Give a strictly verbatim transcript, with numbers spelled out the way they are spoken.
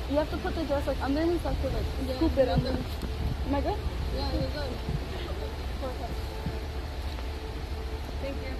You have to put the dress like under and you have to like Yeah, scoop it you're under. good. Am I good? Yeah, you're good. Perfect. Thank you.